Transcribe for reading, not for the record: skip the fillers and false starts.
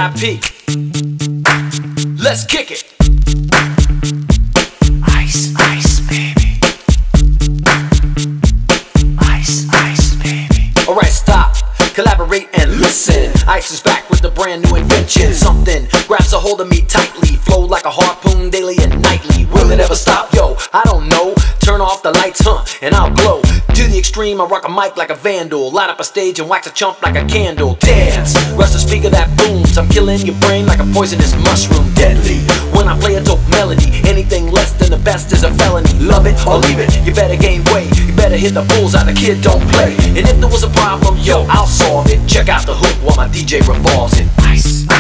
VIP. Let's kick it. Ice, ice, baby. Ice, ice, baby. Alright, stop, collaborate and listen. Ice is back with a brand new invention. Something grabs a hold of me tightly, flow like a harpoon daily and nightly. Will it ever stop? Yo, I don't know. Turn off the lights, and I'll glow. To the extreme, I rock a mic like a vandal. Light up a stage and wax a chump like a candle. Dance, rush the speaker that booms. I'm killing your brain like a poisonous mushroom. Deadly, when I play a dope melody. Anything less than the best is a felony. Love it or leave it, you better gain weight. You better hit the bullseye, the kid don't play. And if there was a problem, yo, I'll solve it. Check out the hook while my DJ revolves it. Ice.